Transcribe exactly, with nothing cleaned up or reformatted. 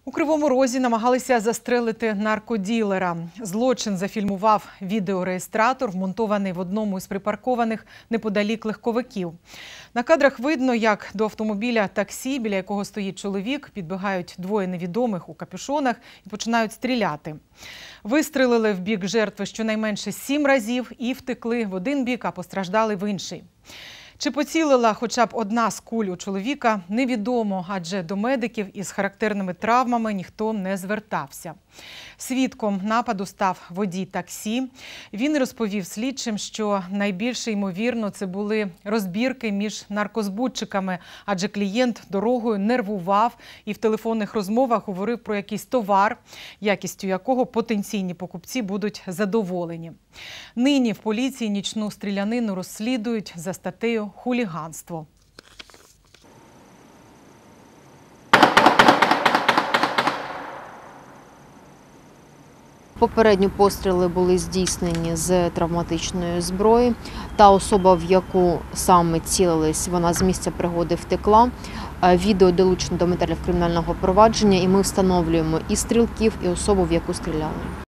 У Кривому Розі намагалися застрелити наркоділера. Злочин зафільмував відеореєстратор, вмонтований в одному із припаркованих неподалік легковиків. На кадрах видно, як до автомобіля таксі, біля якого стоїть чоловік, підбігають двоє невідомих у капюшонах і починають стріляти. Вистрелили в бік жертви щонайменше сім разів і втекли в один бік, а постраждали в інший. Чи поцілила хоча б одна з куль у чоловіка, невідомо, адже до медиків із характерними травмами ніхто не звертався. Свідком нападу став водій таксі. Він розповів слідчим, що найбільше ймовірно це були розбірки між наркозбутчиками, адже клієнт дорогою нервував і в телефонних розмовах говорив про якийсь товар, якістю якого потенційні покупці будуть задоволені. Нині в поліції нічну стрілянину розслідують за статтею «Хуліганство». Попередні постріли були здійснені з травматичної зброї. Та особа, в яку саме цілились, вона з місця пригоди втекла. Відео долучено до матеріалів кримінального провадження, і ми встановлюємо і стрілків, і особу, в яку стріляли.